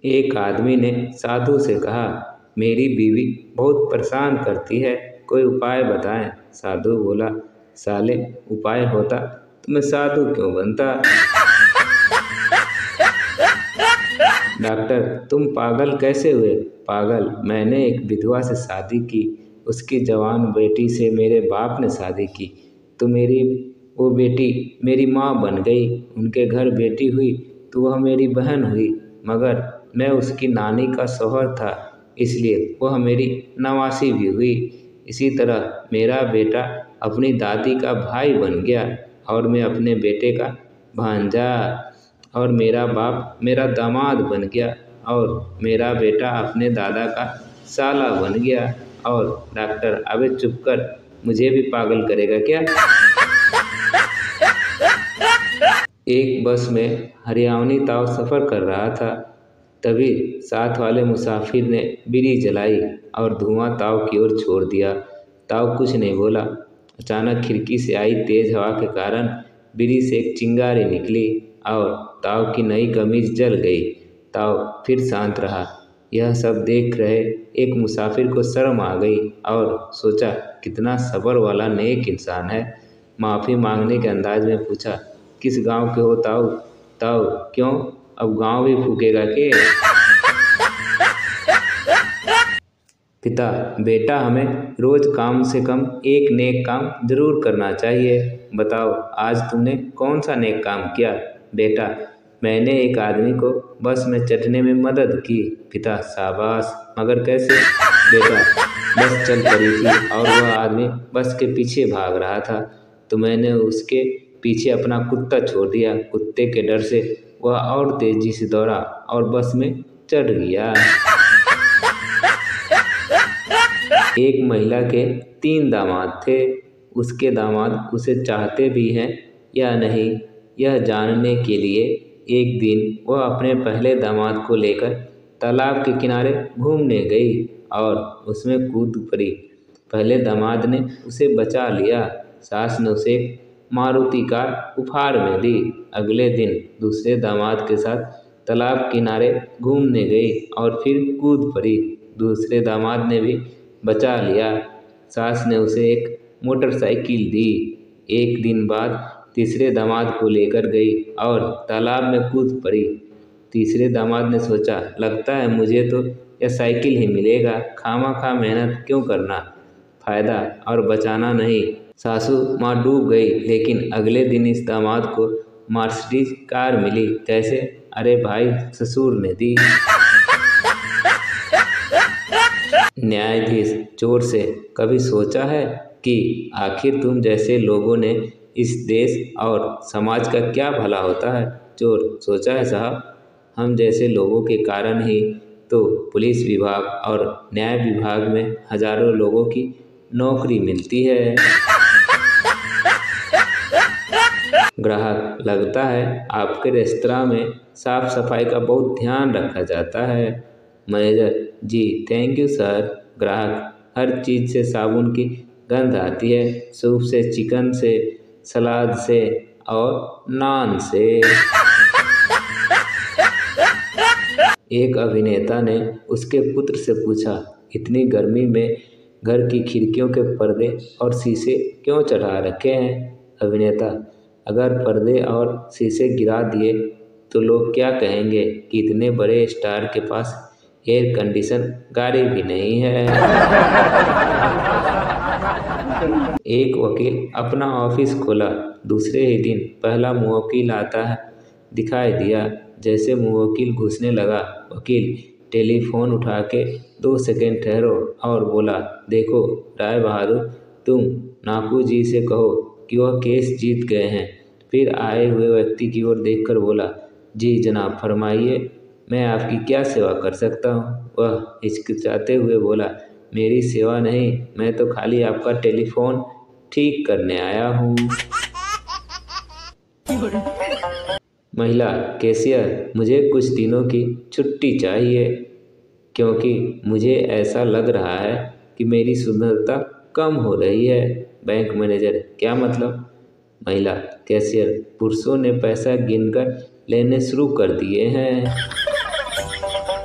एक आदमी ने साधु से कहा, मेरी बीवी बहुत परेशान करती है, कोई उपाय बताएं। साधु बोला, साले उपाय होता तो मैं साधु क्यों बनता। डॉक्टर, तुम पागल कैसे हुए। पागल, मैंने एक विधवा से शादी की, उसकी जवान बेटी से मेरे बाप ने शादी की, तो वो बेटी मेरी माँ बन गई। उनके घर बेटी हुई तो वह मेरी बहन हुई, मगर मैं उसकी नानी का शौहर था, इसलिए वह मेरी नवासी भी हुई। इसी तरह मेरा बेटा अपनी दादी का भाई बन गया और मैं अपने बेटे का भांजा, और मेरा बाप मेरा दामाद बन गया और मेरा बेटा अपने दादा का साला बन गया। और डॉक्टर, अबे चुप कर, मुझे भी पागल करेगा क्या। एक बस में हरियाणवी ताऊ सफ़र कर रहा था, तभी साथ वाले मुसाफिर ने बीड़ी जलाई और धुआं ताऊ की ओर छोड़ दिया। ताऊ कुछ नहीं बोला। अचानक खिड़की से आई तेज हवा के कारण बीड़ी से एक चिंगारी निकली और ताऊ की नई कमीज जल गई। ताऊ फिर शांत रहा। यह सब देख रहे एक मुसाफिर को शर्म आ गई और सोचा, कितना सब्र वाला नेक इंसान है। माफ़ी मांगने के अंदाज में पूछा, किस गांव के हो ताऊ। ताऊ, क्यों, अब गांव भी फूकेगा के। पिता, बेटा हमें रोज कम से कम एक नेक काम जरूर करना चाहिए। बताओ, आज तुमने कौन सा नेक काम किया। बेटा, मैंने एक आदमी को बस में चढ़ने में मदद की। पिता, शाबाश, मगर कैसे। बेटा, बस चल पड़ी थी और वह आदमी बस के पीछे भाग रहा था, तो मैंने उसके पीछे अपना कुत्ता छोड़ दिया। कुत्ते के डर से वह और तेजी से दौड़ा और बस में चढ़ गया। एक महिला के 3 दामाद थे। उसके दामाद उसे चाहते भी हैं या नहीं, यह जानने के लिए एक दिन वह अपने पहले दामाद को लेकर तालाब के किनारे घूमने गई और उसमें कूद पड़ी। पहले दामाद ने उसे बचा लिया। सास ने उसे एक मारुति कार उपहार में दी। अगले दिन दूसरे दामाद के साथ तालाब किनारे घूमने गई और फिर कूद पड़ी। दूसरे दामाद ने भी बचा लिया। सास ने उसे एक मोटरसाइकिल दी। एक दिन बाद तीसरे दामाद को लेकर गई और तालाब में कूद पड़ी। तीसरे दामाद ने सोचा, लगता है मुझे तो यह साइकिल ही मिलेगा, खामा मेहनत क्यों करना, फायदा और बचाना नहीं। सासू माँ डूब गई, लेकिन अगले दिन इस दामाद को मर्सिडीज कार मिली। कैसे। अरे भाई, ससुर ने दी। न्यायाधीश चोर से, कभी सोचा है कि आखिर तुम जैसे लोगों ने इस देश और समाज का क्या भला होता है। चोर, सोचा है साहब, हम जैसे लोगों के कारण ही तो पुलिस विभाग और न्याय विभाग में हजारों लोगों की नौकरी मिलती है। ग्राहक, लगता है आपके रेस्तरां में साफ सफाई का बहुत ध्यान रखा जाता है। मैनेजर, जी थैंक यू सर। ग्राहक, हर चीज़ से साबुन की गंध आती है, सूप से, चिकन से, सलाद से और नान से। एक अभिनेता ने उसके पुत्र से पूछा, इतनी गर्मी में घर की खिड़कियों के पर्दे और शीशे क्यों चढ़ा रखे हैं। अभिनेता, अगर पर्दे और शीशे गिरा दिए तो लोग क्या कहेंगे कि इतने बड़े स्टार के पास एयर कंडीशन गाड़ी भी नहीं है। एक वकील अपना ऑफिस खोला। दूसरे ही दिन पहला मुवक्किल आता है दिखाई दिया। जैसे मुवक्किल घुसने लगा, वकील टेलीफोन उठा के 2 सेकंड ठहरो और बोला, देखो राय बहादुर, तुम नाकू जी से कहो कि वह केस जीत गए हैं। फिर आए हुए व्यक्ति की ओर देखकर बोला, जी जनाब फरमाइए, मैं आपकी क्या सेवा कर सकता हूँ। वह हिचकिचाते हुए बोला, मेरी सेवा नहीं, मैं तो खाली आपका टेलीफोन ठीक करने आया हूँ। महिला, कैशियर, मुझे कुछ दिनों की छुट्टी चाहिए क्योंकि मुझे ऐसा लग रहा है कि मेरी सुंदरता कम हो रही है। बैंक मैनेजर, क्या मतलब। महिला, कैशियर, पुरुषों ने पैसा गिनकर लेने शुरू कर दिए हैं।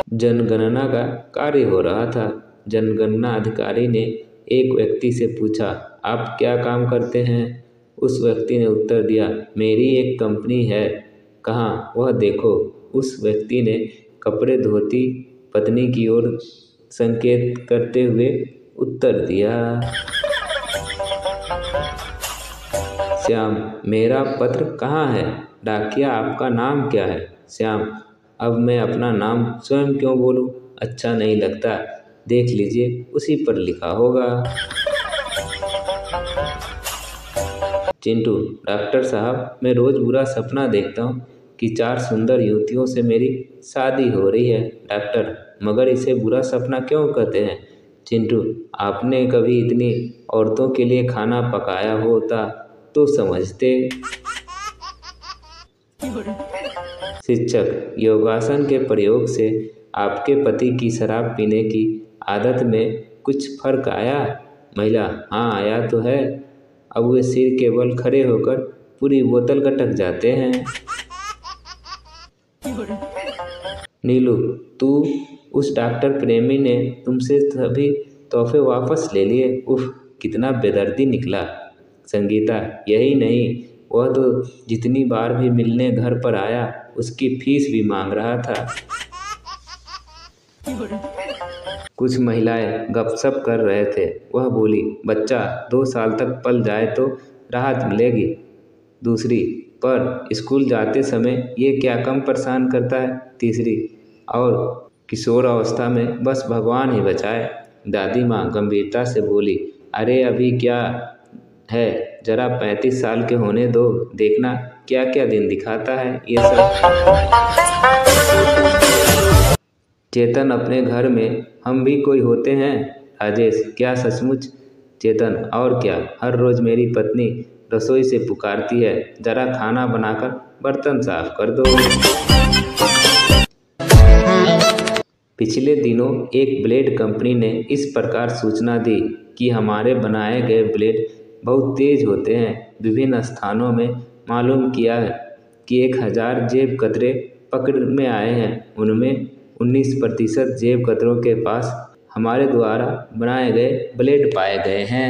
जनगणना का कार्य हो रहा था। जनगणना अधिकारी ने एक व्यक्ति से पूछा, आप क्या काम करते हैं? उस व्यक्ति ने उत्तर दिया, मेरी एक कंपनी है। कहाँ, वह देखो। उस व्यक्ति ने कपड़े धोती पत्नी की ओर संकेत करते हुए उत्तर दिया। श्याम, मेरा पत्र कहाँ है? डाकिया, आपका नाम क्या है? श्याम, अब मैं अपना नाम स्वयं क्यों बोलूं? अच्छा नहीं लगता। देख लीजिए, उसी पर लिखा होगा। चिंटू, डॉक्टर साहब, मैं रोज बुरा सपना देखता हूँ कि 4 सुंदर युवतियों से मेरी शादी हो रही है। डॉक्टर, मगर इसे बुरा सपना क्यों कहते हैं? चिंटू, आपने कभी इतनी औरतों के लिए खाना पकाया होता तो समझते। शिक्षक, योगासन के प्रयोग से आपके पति की शराब पीने की आदत में कुछ फर्क आया? महिला, हाँ आया तो है। अब वे सिर के बल खड़े होकर पूरी बोतल गटक जाते हैं। नीलू, तू, उस डॉक्टर प्रेमी ने तुमसे सभी तोहफे वापस ले लिए। उफ, कितना बेदर्दी निकला। संगीता, यही नहीं, वह तो जितनी बार भी मिलने घर पर आया उसकी फीस भी मांग रहा था। कुछ महिलाएं गपशप कर रहे थे। वह बोली, बच्चा 2 साल तक पल जाए तो राहत मिलेगी। दूसरी, पर स्कूल जाते समय ये क्या कम परेशान करता है। तीसरी, और किशोर अवस्था में बस भगवान ही बचाए। दादी माँ गंभीरता से बोली, अरे अभी क्या है, जरा 35 साल के होने दो, देखना क्या क्या दिन दिखाता है ये सब। चेतन, अपने घर में हम भी कोई होते हैं। राजेश, क्या सचमुच? चेतन, और क्या, हर रोज मेरी पत्नी रसोई से पुकारती है, जरा खाना बनाकर बर्तन साफ कर दो। पिछले दिनों एक ब्लेड कंपनी ने इस प्रकार सूचना दी कि हमारे बनाए गए ब्लेड बहुत तेज होते हैं। विभिन्न स्थानों में मालूम किया है कि 1000 जेब कतरे पकड़ में आए हैं। उनमें 19% जेब कतरों के पास हमारे द्वारा बनाए गए ब्लेड पाए गए हैं।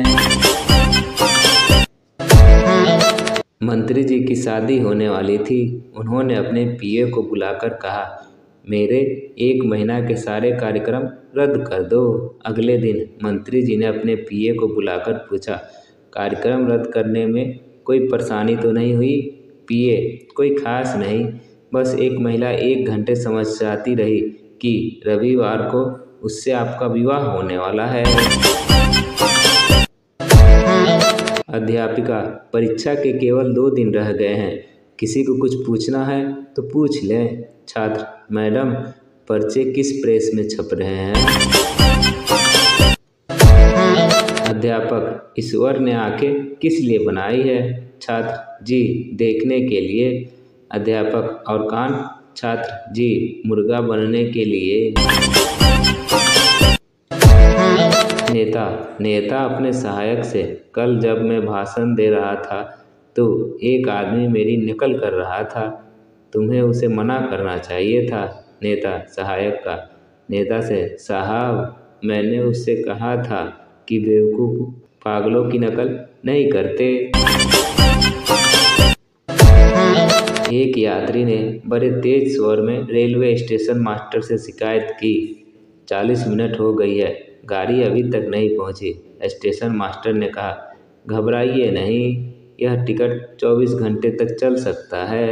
मंत्री जी की शादी होने वाली थी। उन्होंने अपने पीए को बुलाकर कहा, मेरे 1 महीना के सारे कार्यक्रम रद्द कर दो। अगले दिन मंत्री जी ने अपने पीए को बुलाकर पूछा, कार्यक्रम रद्द करने में कोई परेशानी तो नहीं हुई? पीए, कोई खास नहीं, बस एक महिला 1 घंटे समझाती रही कि रविवार को उससे आपका विवाह होने वाला है। अध्यापिका, परीक्षा के केवल 2 दिन रह गए हैं, किसी को कुछ पूछना है तो पूछ लें। छात्र, मैडम, पर्चे किस प्रेस में छप रहे हैं? अध्यापक, ईश्वर ने आंखें किस लिए बनाई है? छात्र, जी, देखने के लिए। अध्यापक, और कान? छात्र, जी, मुर्गा बनने के लिए। नेता अपने सहायक से, कल जब मैं भाषण दे रहा था तो एक आदमी मेरी नकल कर रहा था, तुम्हें उसे मना करना चाहिए था। नेता सहायक का नेता से, साहब, मैंने उससे कहा था कि बेवकूफ़ पागलों की नकल नहीं करते। एक यात्री ने बड़े तेज स्वर में रेलवे स्टेशन मास्टर से शिकायत की, 40 मिनट हो गई है, गाड़ी अभी तक नहीं पहुंची। स्टेशन मास्टर ने कहा, घबराइए नहीं, यह टिकट 24 घंटे तक चल सकता है।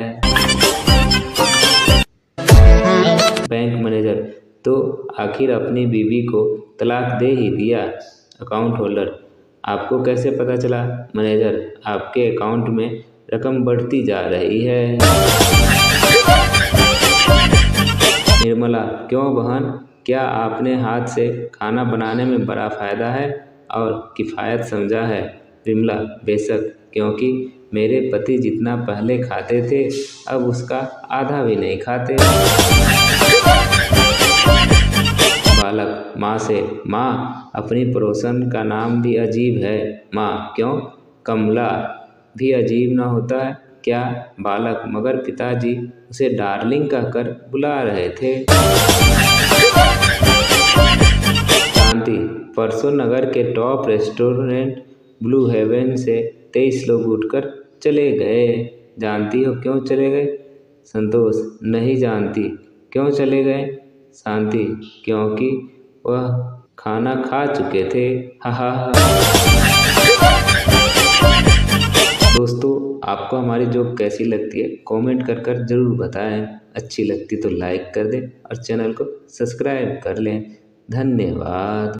बैंक मैनेजर, तो आखिर अपनी बीवी को तलाक दे ही दिया। अकाउंट होल्डर, आपको कैसे पता चला? मैनेजर, आपके अकाउंट में रकम बढ़ती जा रही है। निर्मला, क्यों बहन, क्या आपने हाथ से खाना बनाने में बड़ा फायदा है और किफ़ायत समझा है? विमला, बेशक, क्योंकि मेरे पति जितना पहले खाते थे अब उसका आधा भी नहीं खाते। बालक माँ से, माँ, अपनी पड़ोसन का नाम भी अजीब है। माँ, क्यों? कमला भी अजीब ना होता है क्या? बालक, मगर पिताजी उसे डार्लिंग कहकर बुला रहे थे। शांति, परसों नगर के टॉप रेस्टोरेंट ब्लू हेवन से 23 लोग उठकर चले गए। जानती हो क्यों चले गए? संतोष, नहीं जानती। क्यों चले गए? शांति, क्योंकि वह खाना खा चुके थे। हा हा हा। दोस्तों, आपको हमारी जोक कैसी लगती है कमेंट कर ज़रूर बताएं। अच्छी लगती तो लाइक कर दें और चैनल को सब्सक्राइब कर लें। धन्यवाद।